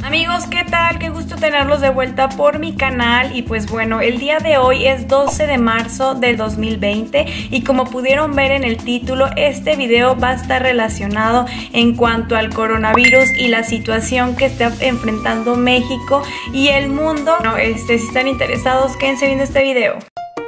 Amigos, ¿qué tal? Qué gusto tenerlos de vuelta por mi canal. Y pues bueno, el día de hoy es 12 de marzo del 2020 y como pudieron ver en el título, este video va a estar relacionado en cuanto al coronavirus y la situación que está enfrentando México y el mundo. Bueno, si están interesados, quédense viendo este video.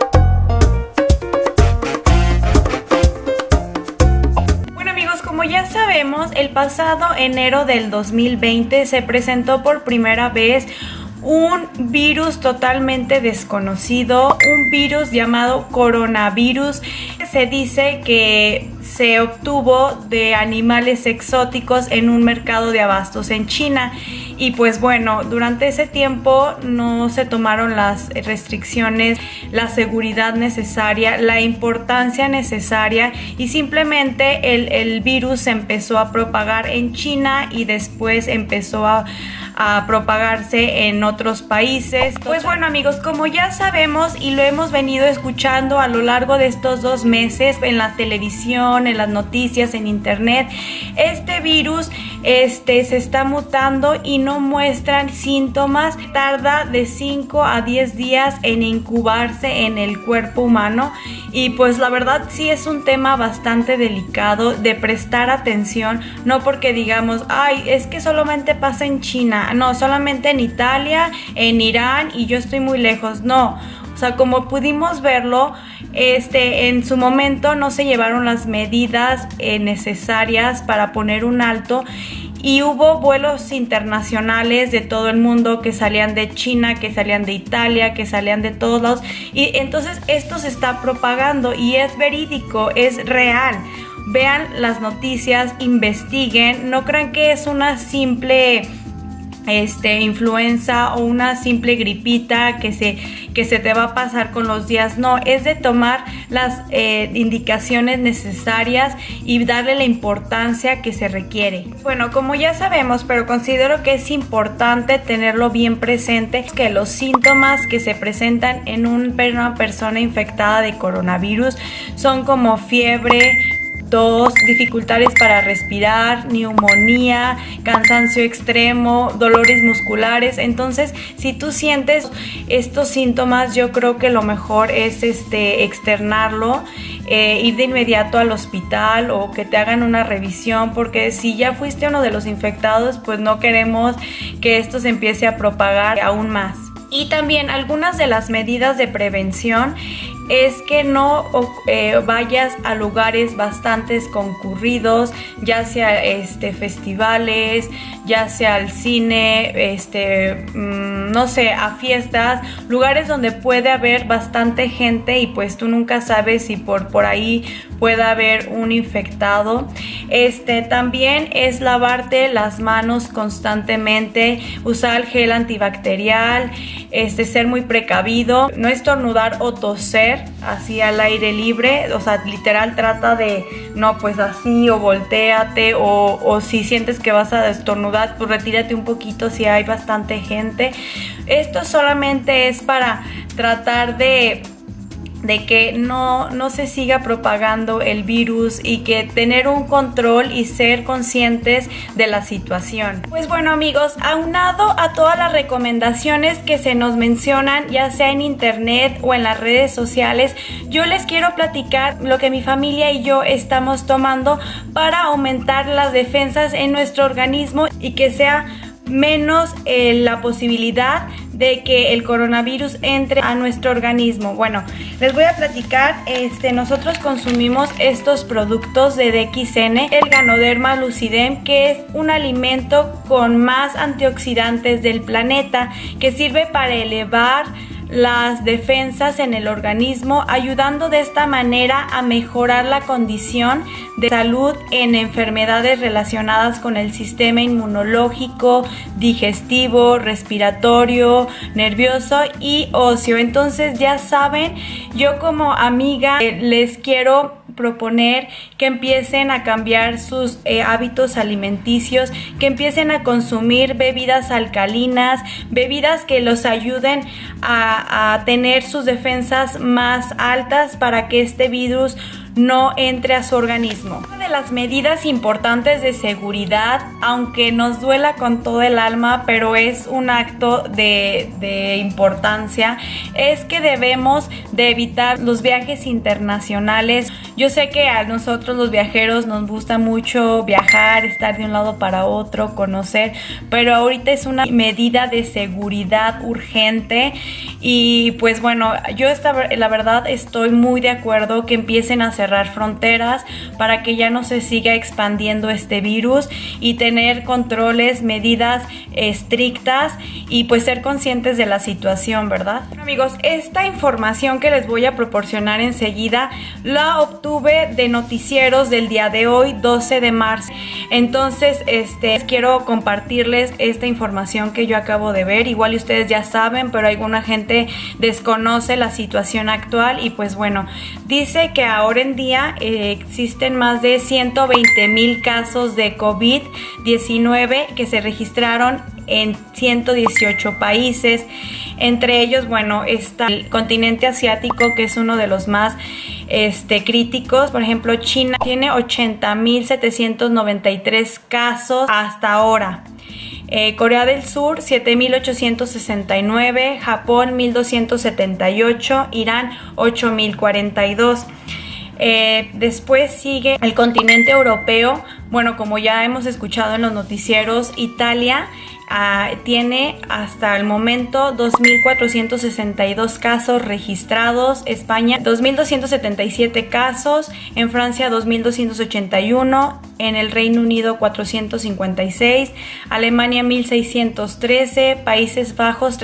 Como ya sabemos, el pasado enero del 2020 se presentó por primera vez un virus totalmente desconocido, un virus llamado coronavirus. Se dice que se obtuvo de animales exóticos en un mercado de abastos en China. Y pues bueno, durante ese tiempo no se tomaron las restricciones, la seguridad necesaria, la importancia necesaria y simplemente el virus se empezó a propagar en China y después empezó a propagarse en otros países. Pues bueno amigos, como ya sabemos y lo hemos venido escuchando a lo largo de estos 2 meses en la televisión, en las noticias, en internet, este virus se está mutando y no muestran síntomas. Tarda de 5 a 10 días en incubarse en el cuerpo humano y pues la verdad sí es un tema bastante delicado de prestar atención, no porque digamos, ay, es que solamente pasa en China, no, solamente en Italia, en Irán y yo estoy muy lejos, no. O sea, como pudimos verlo, en su momento no se llevaron las medidas necesarias para poner un alto y hubo vuelos internacionales de todo el mundo que salían de China, que salían de Italia, que salían de todos lados y entonces esto se está propagando y es verídico, es real. Vean las noticias, investiguen, no crean que es una simple influenza o una simple gripita que se te va a pasar con los días. No, es de tomar las indicaciones necesarias y darle la importancia que se requiere. Bueno, como ya sabemos, pero considero que es importante tenerlo bien presente, que los síntomas que se presentan en una persona infectada de coronavirus son como fiebre, tos, dificultades para respirar, neumonía, cansancio extremo, dolores musculares. Entonces, si tú sientes estos síntomas, yo creo que lo mejor es externarlo, ir de inmediato al hospital o que te hagan una revisión, porque si ya fuiste uno de los infectados, pues no queremos que esto se empiece a propagar aún más. Y también algunas de las medidas de prevención es que no vayas a lugares bastante concurridos, ya sea festivales, ya sea al cine, no sé, a fiestas, lugares donde puede haber bastante gente y pues tú nunca sabes si por ahí pueda haber un infectado. También es lavarte las manos constantemente, usar el gel antibacterial, ser muy precavido, no estornudar o toser así al aire libre, o sea, literal trata de, no, pues así o voltéate o si sientes que vas a estornudar, pues retírate un poquito si hay bastante gente. Esto solamente es para tratar de que no se siga propagando el virus y que tener un control y ser conscientes de la situación. Pues bueno amigos, aunado a todas las recomendaciones que se nos mencionan, ya sea en internet o en las redes sociales, yo les quiero platicar lo que mi familia y yo estamos tomando para aumentar las defensas en nuestro organismo y que sea menos la posibilidad de que el coronavirus entre a nuestro organismo. Bueno, les voy a platicar, nosotros consumimos estos productos de DXN, el Ganoderma Lucidem, que es un alimento con más antioxidantes del planeta, que sirve para elevar las defensas en el organismo, ayudando de esta manera a mejorar la condición de salud en enfermedades relacionadas con el sistema inmunológico, digestivo, respiratorio, nervioso y óseo. Entonces ya saben, yo como amiga les quiero proponer que empiecen a cambiar sus hábitos alimenticios, que empiecen a consumir bebidas alcalinas, bebidas que los ayuden a tener sus defensas más altas para que este virus no entre a su organismo. Una de de las medidas importantes de seguridad, aunque nos duela con todo el alma, pero es un acto de importancia, es que debemos de evitar los viajes internacionales. Yo sé que a nosotros los viajeros nos gusta mucho viajar, estar de un lado para otro, conocer, pero ahorita es una medida de seguridad urgente y pues bueno, yo la verdad estoy muy de acuerdo que empiecen a cerrar fronteras para que ya no se siga expandiendo este virus y tener controles, medidas estrictas y pues ser conscientes de la situación, ¿verdad? Bueno, amigos, esta información que les voy a proporcionar enseguida la obtuve de noticieros del día de hoy, 12 de marzo. Entonces, quiero compartirles esta información que yo acabo de ver. Igual ustedes ya saben, pero alguna gente desconoce la situación actual y pues bueno, dice que ahora en día existen más de 120,000 casos de COVID-19 que se registraron en 118 países. Entre ellos, bueno, está el continente asiático, que es uno de los más críticos. Por ejemplo, China tiene 80,793 casos hasta ahora. Corea del Sur 7,869, Japón 1,278, Irán 8,042. Después sigue el continente europeo. Bueno, como ya hemos escuchado en los noticieros, Italia tiene hasta el momento 2,462 casos registrados, España 2,277 casos, en Francia 2,281, en el Reino Unido 456, Alemania 1,613, Países Bajos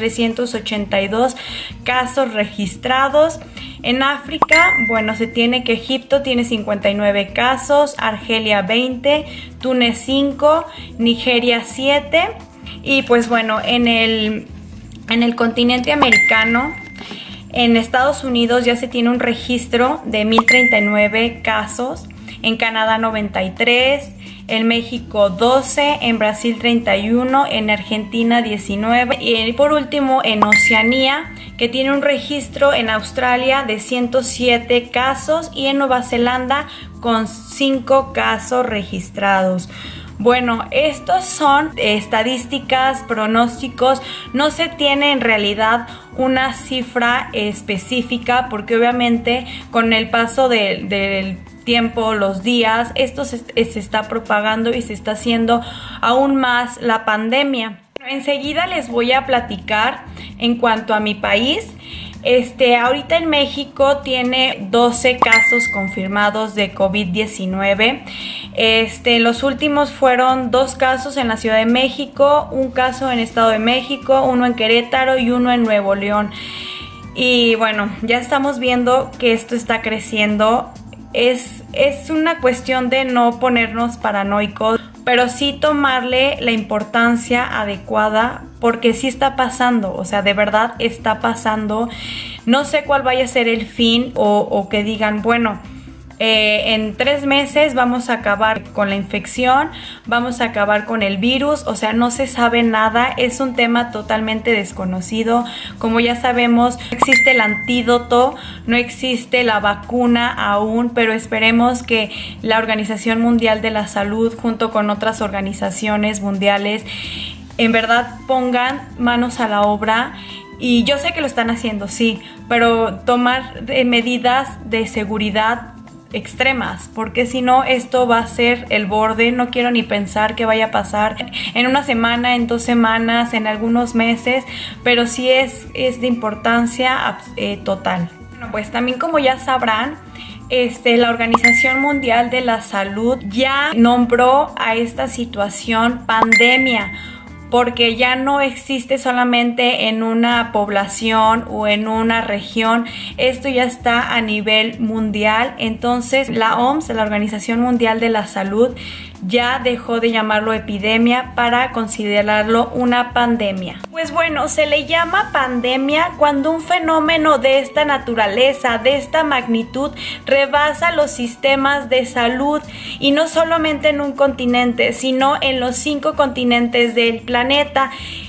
382 casos registrados. En África, bueno, se tiene que Egipto tiene 59 casos, Argelia 20, Túnez 5, Nigeria 7. Y pues bueno, en el continente americano, en Estados Unidos ya se tiene un registro de 1,039 casos, en Canadá 93, en México 12, en Brasil 31, en Argentina 19 y por último en Oceanía, que tiene un registro en Australia de 107 casos y en Nueva Zelanda con 5 casos registrados. Bueno, estos son estadísticas, pronósticos, no se tiene en realidad una cifra específica porque obviamente con el paso del tiempo, los días, esto se está propagando y se está haciendo aún más la pandemia. Enseguida les voy a platicar en cuanto a mi país. Ahorita en México tiene 12 casos confirmados de COVID-19. Los últimos fueron 2 casos en la Ciudad de México, un caso en Estado de México, uno en Querétaro y uno en Nuevo León. Y bueno, ya estamos viendo que esto está creciendo. Es una cuestión de no ponernos paranoicos, pero sí tomarle la importancia adecuada porque sí está pasando, o sea, de verdad está pasando. No sé cuál vaya a ser el fin o que digan, bueno, en 3 meses vamos a acabar con la infección, vamos a acabar con el virus, o sea, no se sabe nada, es un tema totalmente desconocido. Como ya sabemos, no existe el antídoto, no existe la vacuna aún, pero esperemos que la Organización Mundial de la Salud, junto con otras organizaciones mundiales, en verdad pongan manos a la obra. Y yo sé que lo están haciendo, sí, pero tomar medidas de seguridad extremas, porque si no esto va a ser el borde. No quiero ni pensar qué vaya a pasar en una semana, en 2 semanas, en algunos meses, pero sí es de importancia total. Bueno, pues también, como ya sabrán, la Organización Mundial de la Salud ya nombró a esta situación pandemia, porque ya no existe solamente en una población o en una región, esto ya está a nivel mundial. Entonces la OMS, la Organización Mundial de la Salud, ya dejó de llamarlo epidemia para considerarlo una pandemia. Pues bueno, se le llama pandemia cuando un fenómeno de esta naturaleza, de esta magnitud, rebasa los sistemas de salud, y no solamente en un continente, sino en los 5 continentes del planeta.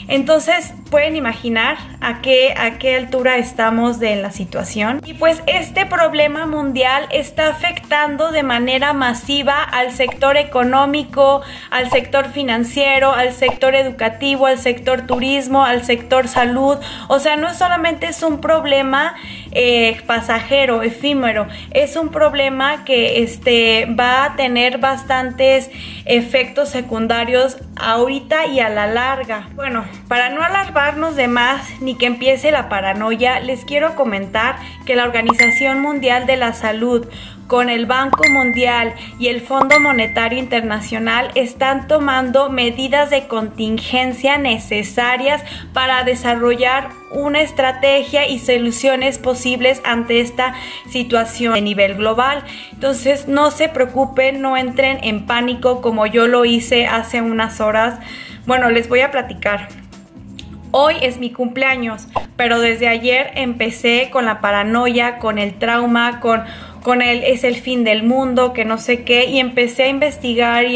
Entonces pueden imaginar a qué altura estamos de la situación. Y pues este problema mundial está afectando de manera masiva al sector económico, al sector financiero, al sector educativo, al sector turismo, al sector salud. O sea, no solamente es un problema pasajero, efímero, es un problema que va a tener bastantes efectos secundarios ahorita y a la larga. Bueno, para no alarmarnos de más ni que empiece la paranoia, les quiero comentar que la Organización Mundial de la Salud, con el Banco Mundial y el Fondo Monetario Internacional, están tomando medidas de contingencia necesarias para desarrollar una estrategia y soluciones posibles ante esta situación a nivel global. Entonces no se preocupen, no entren en pánico como yo lo hice hace unas horas. Bueno, les voy a platicar. Hoy es mi cumpleaños, pero desde ayer empecé con la paranoia, con el trauma, con el es el fin del mundo, que no sé qué, y empecé a investigar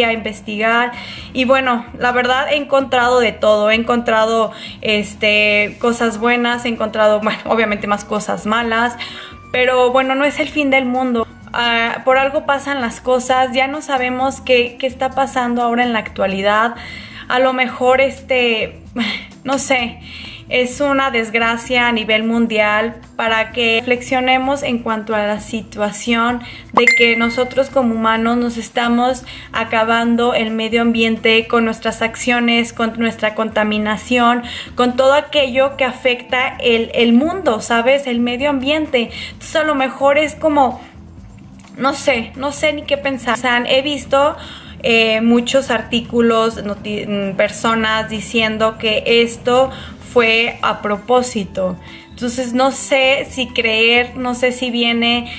y bueno, la verdad he encontrado de todo, he encontrado cosas buenas, he encontrado, bueno, obviamente más cosas malas, pero bueno, no es el fin del mundo. Por algo pasan las cosas, ya no sabemos qué está pasando ahora en la actualidad. A lo mejor no sé, es una desgracia a nivel mundial, para que reflexionemos en cuanto a la situación de que nosotros como humanos nos estamos acabando el medio ambiente con nuestras acciones, con nuestra contaminación, con todo aquello que afecta el mundo, ¿sabes? El medio ambiente. Entonces a lo mejor es como, no sé ni qué pensar. He visto muchos artículos, personas diciendo que esto fue a propósito. Entonces no sé si creer, no sé si viene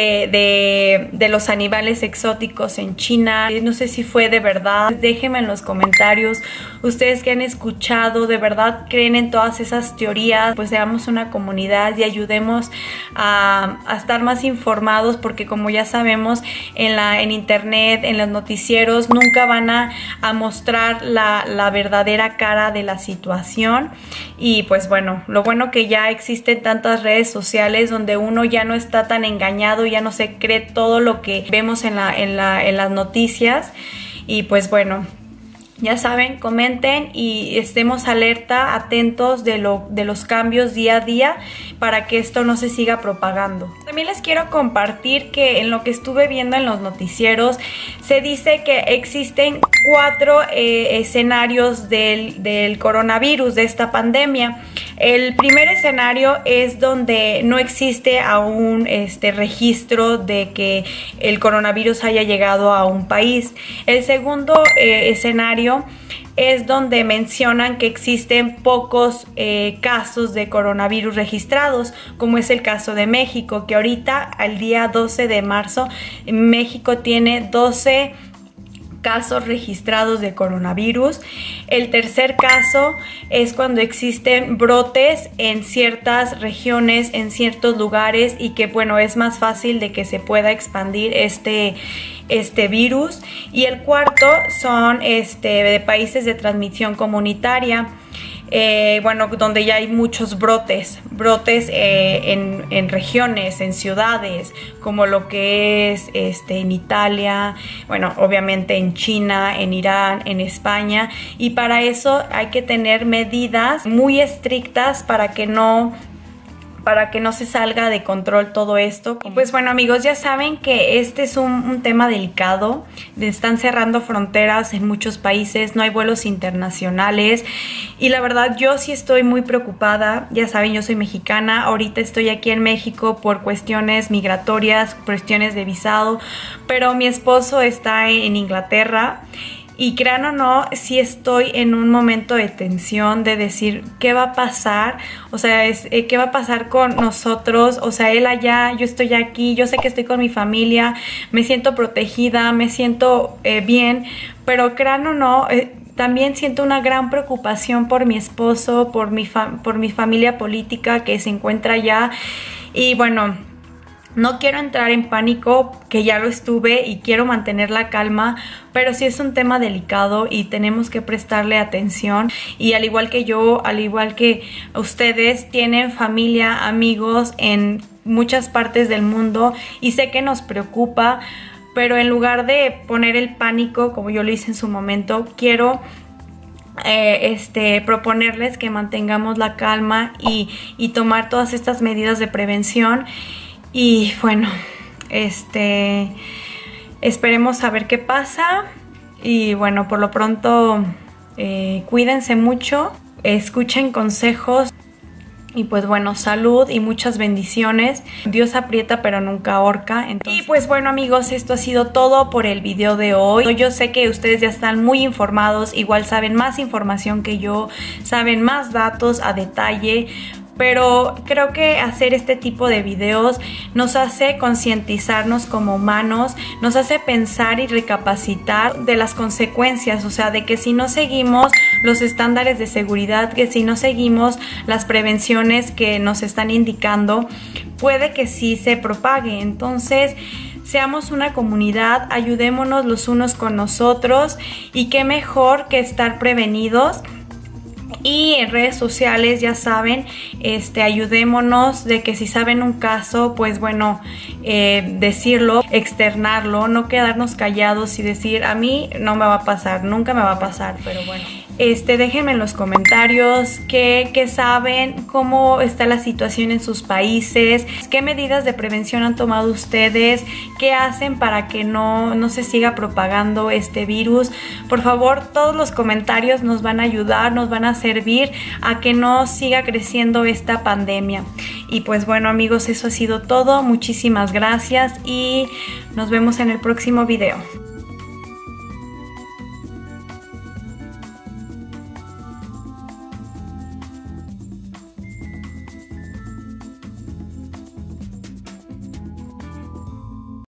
de los animales exóticos en China, no sé si fue de verdad. Déjenme en los comentarios, ustedes que han escuchado, ¿de verdad creen en todas esas teorías? Pues seamos una comunidad y ayudemos a estar más informados, porque como ya sabemos, en internet, en los noticieros, nunca van a mostrar la verdadera cara de la situación. Y pues bueno, lo bueno que ya existen tantas redes sociales donde uno ya no está tan engañado, ya no se cree todo lo que vemos en las noticias. Y pues bueno, ya saben, comenten y estemos alerta, atentos de los cambios día a día, para que esto no se siga propagando. También les quiero compartir que en lo que estuve viendo en los noticieros, se dice que existen 4 escenarios del coronavirus, de esta pandemia. El primer escenario es donde no existe aún registro de que el coronavirus haya llegado a un país. El segundo escenario es donde mencionan que existen pocos casos de coronavirus registrados, como es el caso de México, que ahorita, al día 12 de marzo, México tiene 12 casos registrados de coronavirus. El tercer caso es cuando existen brotes en ciertas regiones, en ciertos lugares, y que bueno, es más fácil de que se pueda expandir este virus. Y el cuarto son de países de transmisión comunitaria, bueno, donde ya hay muchos brotes en regiones, en ciudades, como lo que es en Italia, bueno, obviamente en China, en Irán, en España. Y para eso hay que tener medidas muy estrictas para que no se salga de control todo esto. Y pues bueno, amigos, ya saben que este es un tema delicado. Están cerrando fronteras en muchos países, no hay vuelos internacionales, y la verdad yo sí estoy muy preocupada. Ya saben, yo soy mexicana, ahorita estoy aquí en México por cuestiones migratorias, cuestiones de visado, pero mi esposo está en Inglaterra. Y crean o no, sí estoy en un momento de tensión, de decir, ¿qué va a pasar? O sea, ¿qué va a pasar con nosotros? O sea, él allá, yo estoy aquí, yo sé que estoy con mi familia, me siento protegida, me siento bien, pero crean o no, también siento una gran preocupación por mi esposo, por mi familia política que se encuentra allá. Y bueno, No quiero entrar en pánico, que ya lo estuve, y quiero mantener la calma, pero sí es un tema delicado y tenemos que prestarle atención. Y al igual que yo, al igual que ustedes, tienen familia, amigos en muchas partes del mundo y sé que nos preocupa, pero en lugar de poner el pánico como yo lo hice en su momento, quiero proponerles que mantengamos la calma y tomar todas estas medidas de prevención. Y bueno, esperemos a ver qué pasa. Y bueno, por lo pronto cuídense mucho, escuchen consejos. Y pues bueno, salud y muchas bendiciones. Dios aprieta pero nunca ahorca. Entonces... Y pues bueno, amigos, esto ha sido todo por el video de hoy. Yo sé que ustedes ya están muy informados, igual saben más información que yo, saben más datos a detalle, pero creo que hacer este tipo de videos nos hace concientizarnos como humanos, nos hace pensar y recapacitar de las consecuencias, o sea, de que si no seguimos los estándares de seguridad, que si no seguimos las prevenciones que nos están indicando, puede que sí se propague. Entonces, seamos una comunidad, ayudémonos los unos con nosotros, y qué mejor que estar prevenidos. Y en redes sociales, ya saben, ayudémonos, de que si saben un caso, pues bueno, decirlo, externarlo, no quedarnos callados y decir, a mí no me va a pasar, nunca me va a pasar, pero bueno. Déjenme en los comentarios qué saben, cómo está la situación en sus países, qué medidas de prevención han tomado ustedes, qué hacen para que no se siga propagando este virus. Por favor, todos los comentarios nos van a ayudar, nos van a servir a que no siga creciendo esta pandemia. Y pues bueno, amigos, eso ha sido todo. Muchísimas gracias y nos vemos en el próximo video.